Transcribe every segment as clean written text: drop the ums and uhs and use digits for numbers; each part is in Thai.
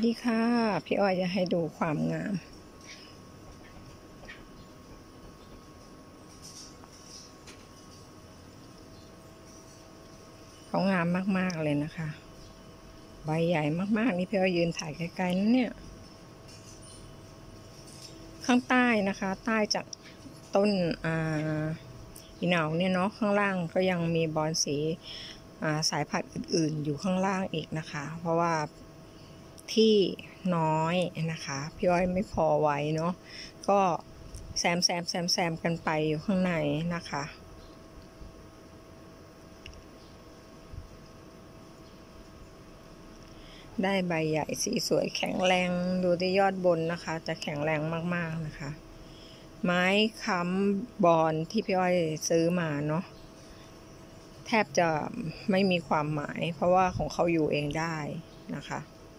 ดีค่ะพี่อ้อยจะให้ดูความงามเขางามมากๆเลยนะคะใบใหญ่มากๆนี่พี่อ้อยยืนถ่ายไกลๆนั่นเนี่ยข้างใต้นะคะใต้จากต้นอีเหนาเนี่ยเนาะข้างล่างก็ยังมีบอนสีสายพันธุ์อื่นๆอยู่ข้างล่างอีกนะคะเพราะว่าที่น้อยนะคะพี่อ้อยไม่พอไว้เนาะก็แซมกันไปอยู่ข้างในนะคะได้ใบใหญ่สีสวยแข็งแรงดูที่ยอดบนนะคะจะแข็งแรงมากๆนะคะไม้ค้ำบอนที่พี่อ้อยซื้อมาเนาะแทบจะไม่มีความหมายเพราะว่าของเขาอยู่เองได้นะคะ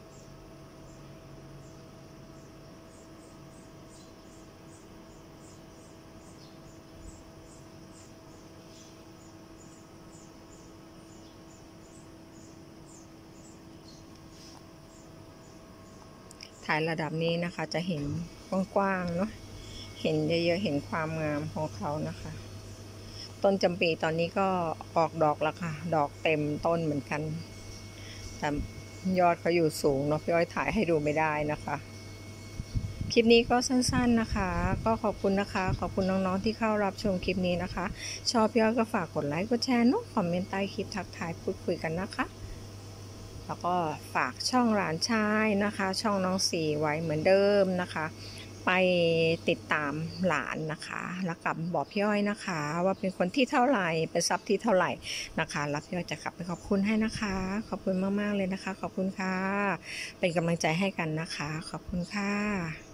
ถ่ายระดับนี้นะคะจะเห็นกว้างๆเนาะเห็นเยอะๆเห็นความงามของเขานะคะต้นจำปีตอนนี้ก็ออกดอกแล้วค่ะดอกเต็มต้นเหมือนกันแต่ยอดเขาอยู่สูงเนาะพี่อ้อยถ่ายให้ดูไม่ได้นะคะคลิปนี้ก็สั้นๆนะคะก็ขอบคุณนะคะขอบคุณน้องๆที่เข้ารับชมคลิปนี้นะคะชอบพี่อ้อยก็ฝากกดไลค์กดแชร์เนาะคอมเมนต์ใต้คลิปทักทายพูดคุยกันนะคะแล้วก็ฝากช่องหลานชายนะคะช่องน้องสีไว้เหมือนเดิมนะคะไปติดตามหลานนะคะแล้วกลับบอกพี่อ้อยนะคะว่าเป็นคนที่เท่าไหร่เป็นซับที่เท่าไหร่นะคะแล้วพี่อ้อยจะกลับไปขอบคุณให้นะคะขอบคุณมากๆเลยนะคะขอบคุณค่ะเป็นกำลังใจให้กันนะคะขอบคุณค่ะ